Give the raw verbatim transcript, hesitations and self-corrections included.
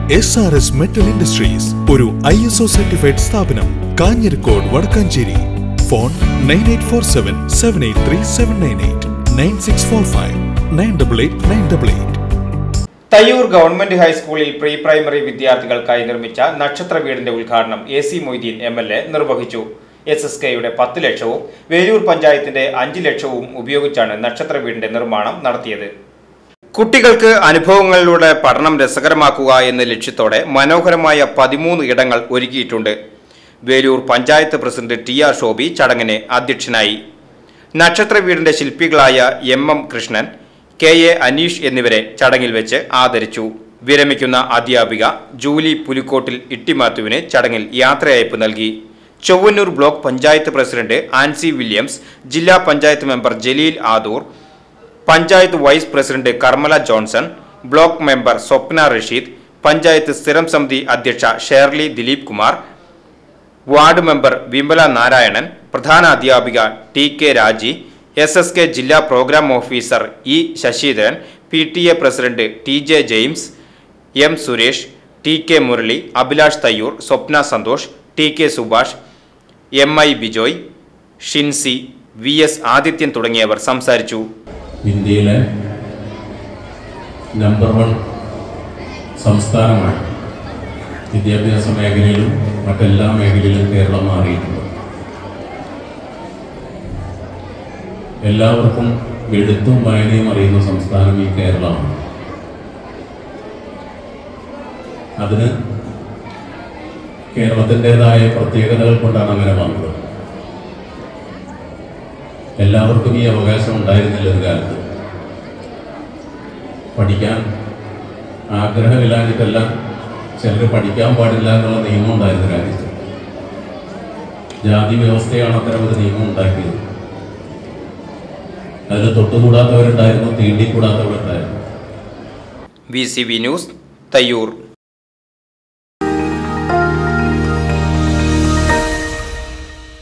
S R S metal industries ഒരു I S O certified സ്ഥാപനം. Kanjirakode, Vadakkanchery. Phone nine eight four seven seven eight three seven nine eight nine six four five nine double eight nine double eight. Thayyur government ഹൈസ്കൂളിൽ pre primary വിദ്യാർത്ഥികൾക്കായി നിർമ്മിച്ച നക്ഷത്ര വീടിന്റെ ഉദ്ഘാടനം A C Moideen M L A നിർവഹിച്ചു. S S കെയുടെ പത്ത് ലക്ഷവും വേലൂർ പഞ്ചായത്തിന്റെ അഞ്ച് ലക്ഷവും ഉപയോഗിച്ചാണ് നക്ഷത്ര വീടിന്റെ നിർമ്മാണം നടത്തിയത്. കുട്ടികൾക്ക് അനുഭവങ്ങളിലൂടെ പഠനം രസകരമാക്കുക എന്ന ലക്ഷ്യത്തോടെ മനോഹരമായ പതിമൂന്ന് ഇടങ്ങൾ ഒരുക്കിയിട്ടുണ്ട്. Velur panchayat president T R Shobi ചടങ്ങിന് അധ്യക്ഷനായി. നക്ഷത്ര വീടിന്റെ ശില്പികളായ M M Krishnan, K A Aneesh എന്നിവരെ ചടങ്ങിൽ വെച്ച് ആദരിച്ചു. വിരമിക്കുന്ന അധ്യാപിക ജൂലി പുലിക്കോട്ടിൽ ഇട്ടിമാത്തുവിന് ചടങ്ങിൽ യാത്രയയപ്പ് നൽകി. Chowwannur block panchayat president Ancy Williams, ജില്ലാ panchayat member Jaleel Adoor, panchayat vice president Karmala Johnson, block member Swapna Rasheed, panchayat സ്ഥിരം സമിതി അധ്യക്ഷ Shirley Dileep Kumar, ward member Vimala Narayanan, പ്രധാന അധ്യാപിക T K Raji, S S K ജില്ലാ programme officer E Sasidharan, P T A president T J James, M Suresh, T K Murali, Abhilash Thayyur, Swapna Santhosh, T K Subhash, M I Bijoy, Shincy, V S Adithyan തുടങ്ങിയവർ സംസാരിച്ചു. ഇന്ത്യയിലെ number one സംസ്ഥാനമാണ്. വിദ്യാഭ്യാസ മേഖലയിലും മറ്റെല്ലാ മേഖലയിലും കേരളം മാറിയിട്ടുണ്ട്. എല്ലാവർക്കും എഴുത്തും വായനയും അറിയുന്ന സംസ്ഥാനം ഈ കേരളമാണ്. അതിന് കേരളത്തിൻ്റെതായ പ്രത്യേകതകൾ കൊണ്ടാണ് അങ്ങനെ വന്നത്. എല്ലാവർക്കും ഈ അവകാശം ഉണ്ടായിരുന്നില്ല. ഒരു കാലത്ത് പഠിക്കാൻ ആഗ്രഹമില്ലാഞ്ഞിട്ടല്ല, ചിലർ പഠിക്കാൻ പാടില്ല എന്നുള്ള നിയമം ഉണ്ടായിരുന്ന രാജ്യത്ത്. ജാതി വ്യവസ്ഥയാണ് അത്തരം ഒരു നിയമം ഉണ്ടാക്കിയത്. അതിൽ തൊട്ടുകൂടാത്തവരുണ്ടായിരുന്നു, തീണ്ടിക്കൂടാത്തവരുണ്ടായിരുന്നു. V C V news, Thayyur.